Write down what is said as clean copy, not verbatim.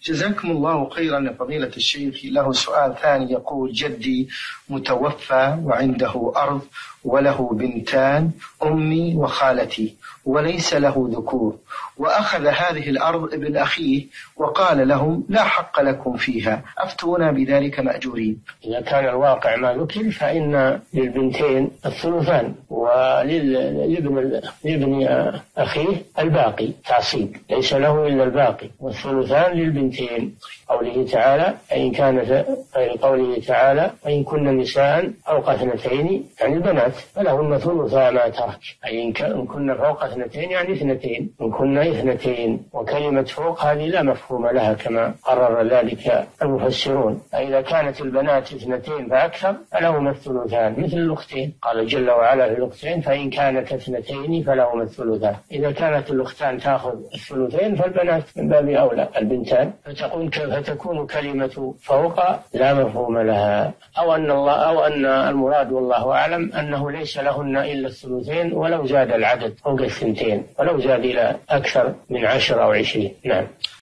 جزاكم الله خيرا يا فضيلة الشيخ. له سؤال ثاني يقول: جدي متوفى وعنده أرض وله بنتان، أمي وخالتي، وليس له ذكور، وأخذ هذه الأرض ابن أخيه وقال لهم: لا حق لكم فيها، أفتونا بذلك مأجورين. إذا كان الواقع ما ذكر فإن للبنتين الثلثان، ولابن أخيه الباقي تعصيب، ليس له إلا الباقي، والثلثان للبنتين. قوله تعالى: قوله تعالى: فإن كن نساء فوق اثنتين، يعني البنات، فلهن ثلثا ما ترك، أي إن كن فوق اثنتين يعني اثنتين، إن كن اثنتين. وكلمة فوق هذه لا مفهوم لها كما قرر ذلك المفسرون. فإذا كانت البنات اثنتين فأكثر فلهما الثلثان، مثل الأختين، قال جل وعلا في الأختين: فإن كانت اثنتين فلهما الثلثان. إذا كانت الأختان تأخذ الثلثين فالبنات من باب أولى البنتان، فتكون كلمة فوق لا مفهوم لها، أو أن المراد والله أعلم أنه ليس لهن إلا الثلثين، ولو زاد العدد فوق الثنتين، ولو زاد إلى أكثر من 10 أو 20. نعم.